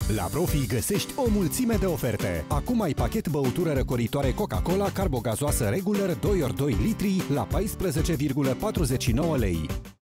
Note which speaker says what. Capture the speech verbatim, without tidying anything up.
Speaker 1: La Profi găsești o mulțime de oferte. Acum ai pachet băutură răcoritoare Coca-Cola carbogazoasă regular doi ori doi litri la paisprezece virgulă patruzeci și nouă lei.